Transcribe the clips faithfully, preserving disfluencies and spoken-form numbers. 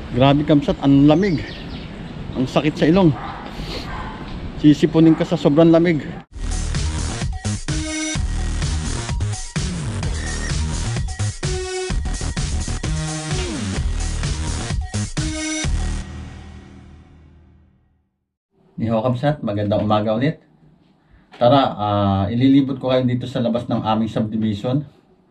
Grabe kamsat, ang lamig. Ang sakit sa ilong. Sisipunin ka sa sobrang lamig. Niho kamsat, magandang umaga ulit. Tara, uh, ililibot ko kayo dito sa labas ng aming subdivision.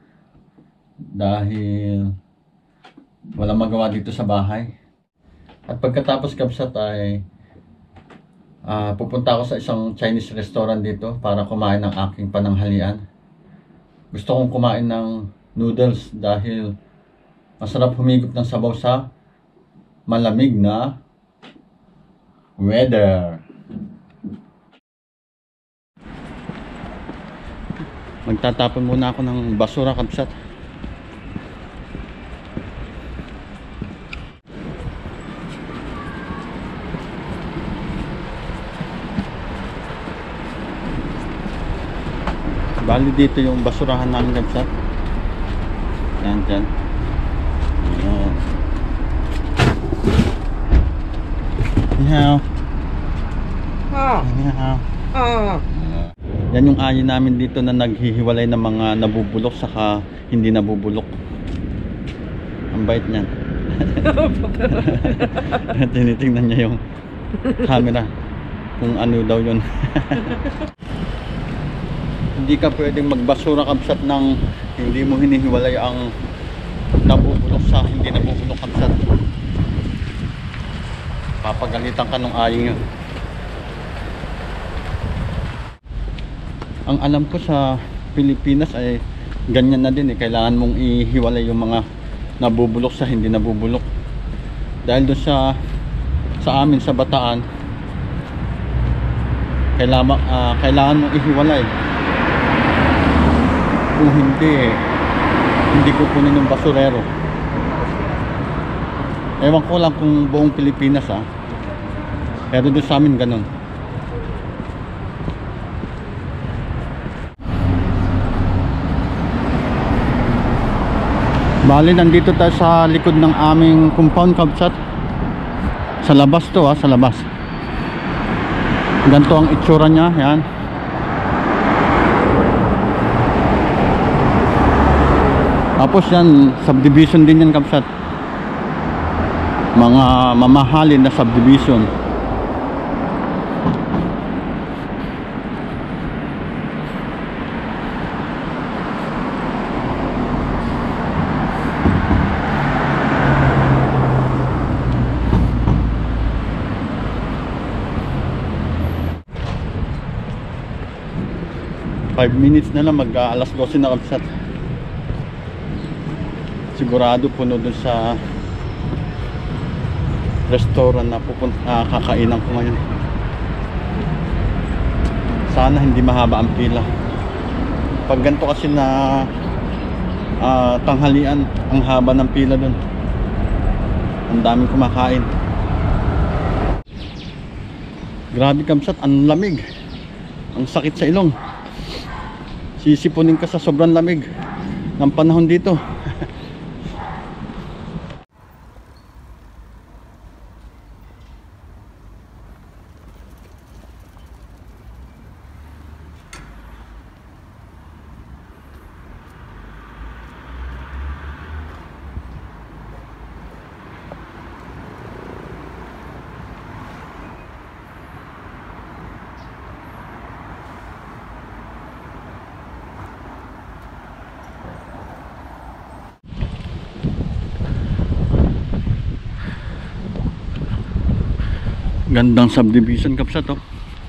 Dahil walang magawa dito sa bahay. At pagkatapos kamsat ay uh, pupunta ako sa isang Chinese restaurant dito para kumain ng aking pananghalian. Gusto kong kumain ng noodles dahil masarap humigop ng sabaw sa malamig na weather. Magtatapon muna ako ng basura kamsat. Bali dito yung basurahan namin kamsat. Yan dyan. Ayan. Nihaw. Ah. Nihaw. Ah. Yan yung ayin namin dito na naghihiwalay ng mga nabubulok saka hindi nabubulok. Ang bait niyan. Tinitingnan niya yung camera kung ano daw yun. Hindi ka pwedeng magbasura kamsat ng hindi mo hinihiwalay ang nabubulok sa hindi nabubulok kamsat. Papagalitan ka ng aying yun. Ang alam ko sa Pilipinas ay ganyan na din eh. Kailangan mong ihiwalay yung mga nabubulok sa hindi nabubulok. Dahil doon sa sa amin sa Bataan, kailangan, uh, kailangan mong ihiwalay. Kung hindi eh, hindi kukunin yung basurero. Ewan ko lang kung buong Pilipinas ah. Pero doon sa amin ganun. Bali, nandito tayo sa likod ng aming compound kamsat. Sa labas to ha, sa labas. Ganito ang itsura niya, yan. Tapos yan, subdivision din yan kamsat. Mga mamahalin na subdivision. five minutes na lang, mag uh, alas dose na kamsat. Sigurado puno dun sa restaurant na pupunta, uh, kakainan ko ngayon. Sana hindi mahaba ang pila. Pag ganito kasi na uh, tanghalian, ang haba ng pila dun. Ang daming kumakain. Grabe kamsat, ang lamig. Ang sakit sa ilong. Sisipunin ka sa sobrang lamig ng panahon dito. Gandang subdivision kapsat oh.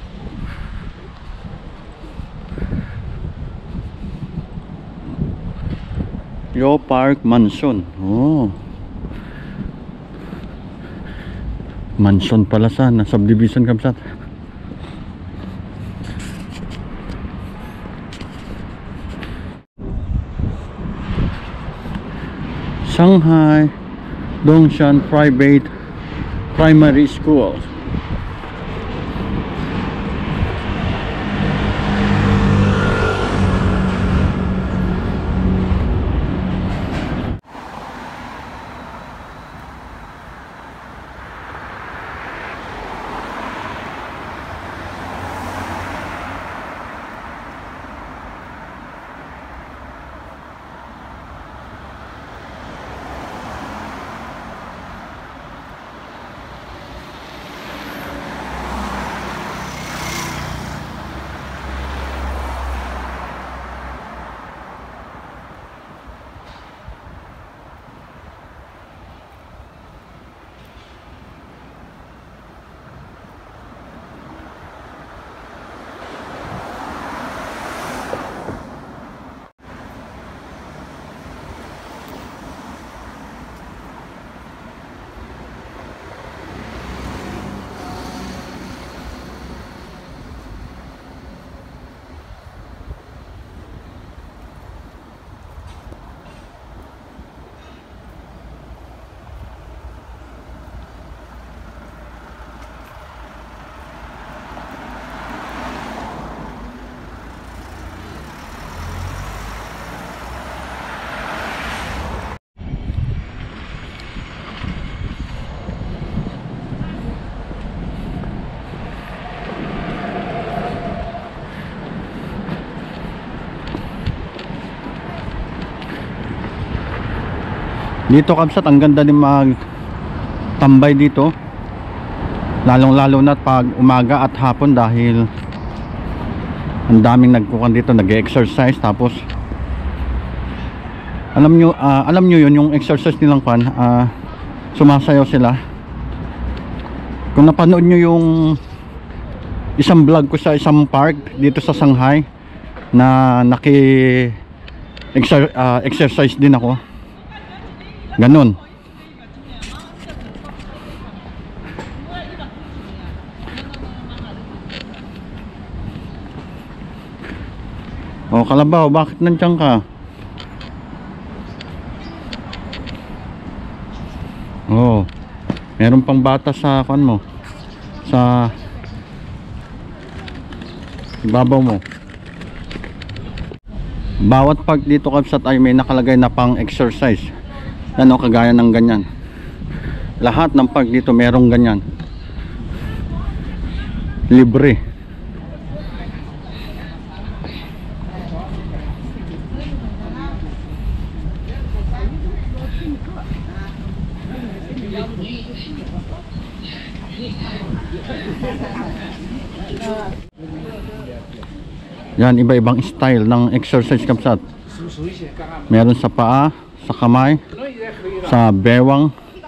Yo Park Mansion. Oh. Mansion pala sana, subdivision kapsat. Shanghai Dongshan Private Primary School. Dito kabsat, ang ganda din mag tambay dito, lalong lalo na pag umaga at hapon, dahil ang daming nagkukan dito, nag-exercise. Tapos alam nyo, uh, alam nyo yun, yung exercise nilang pan, uh, sumasayaw sila. Kung napanood nyo yung isang vlog ko sa isang park dito sa Shanghai, na naki exer uh, exercise din ako, ganun. O Kalabaw, bakit nandiyan ka? Oh, meron pang bata sa kan mo, sa ibabaw mo. Bawat park dito kabsat ay may nakalagay na pang exercise, ano, kagaya ng ganyan. Lahat ng park dito merong ganyan, libre. Yan, iba-ibang style ng exercise kabsat. Meron sa paa, sa kamay, sa bewang.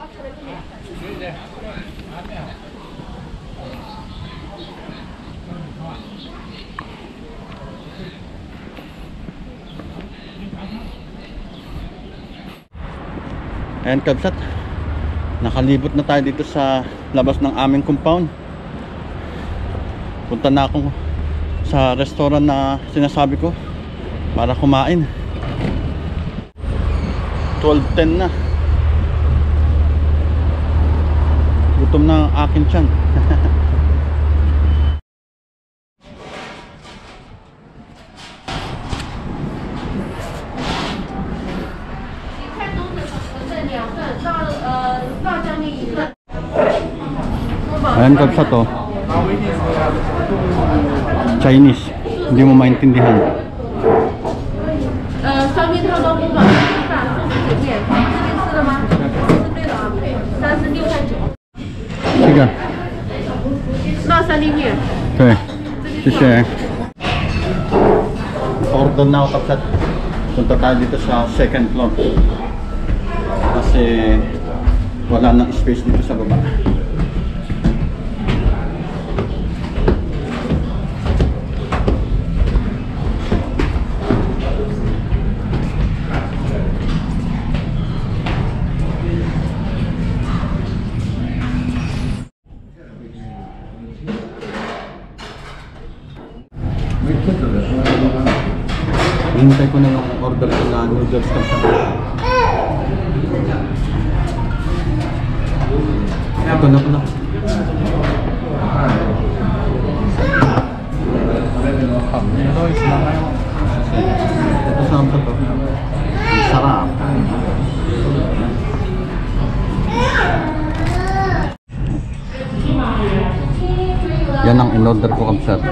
Ayan kabsat, nakalibot na tayo dito sa labas ng aming compound. Punta na ako sa restaurant na sinasabi ko para kumain. twelve ten na, gutom na ang akin tiyan. Ayan kabsa to, Chinese, hindi mo maintindihan. Sige. Okay. Sige. Order na ako kapsat. Punta tayo dito sa second floor, kasi wala nang space dito sa baba. Hintay ko na yung order ko na noodles kapsat. Ito na pala. Ito sa amsa to. Sarap. Yan ang in-order ko kapsat.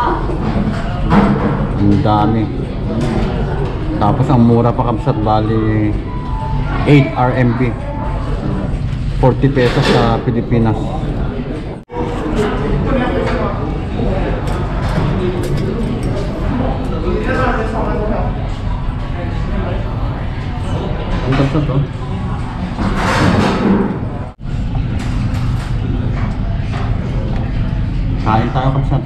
Ang dami. Tapos ang mura pa kapsat, bali eight R M B, forty pesos sa Pilipinas. Ang kapsat to. Kain tayo kapsat.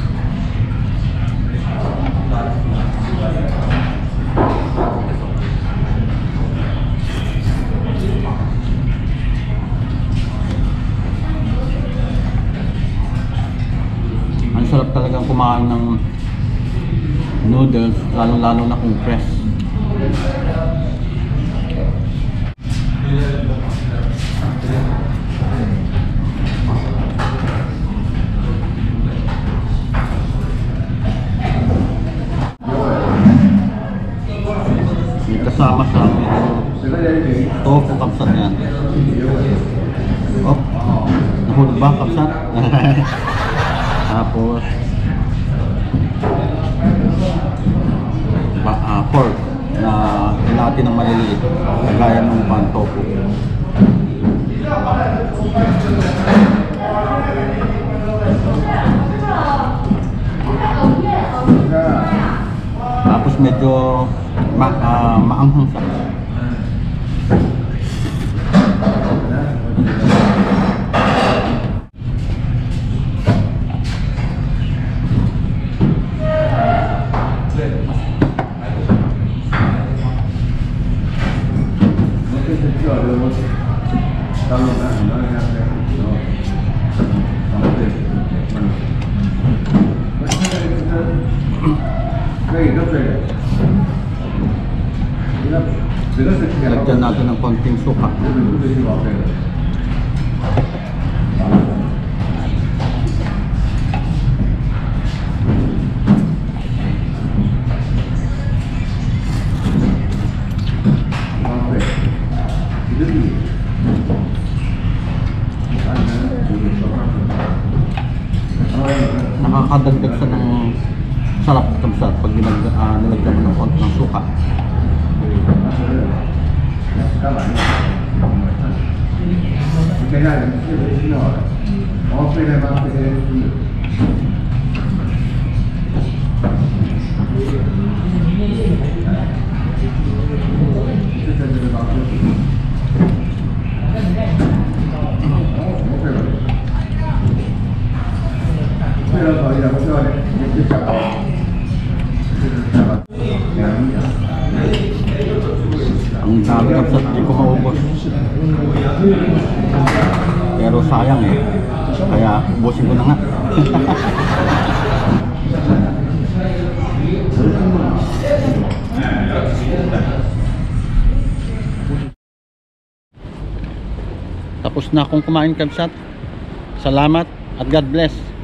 Sarap talagang kumain ng noodles, lalo-lalo na kung fresh. May kasama sa tofu kapsat yan. Oh, nahulog ba kapsat? Tapos ba, uh, pork na natin ng maliliit gaya ng pantopo. Tapos medyo ma uh, maanghang siya. Lagyan natin ng konting suka. Nakakadagdag sa ng sarap kamsat pag nilag, uh, nilagyan mo ng konti ng suka. Ang dami kapsat, hindi ko maubos. Pero sayang eh. Kaya ubusin ko na nga. Tapos na akong kumain kapsat. Salamat at God bless.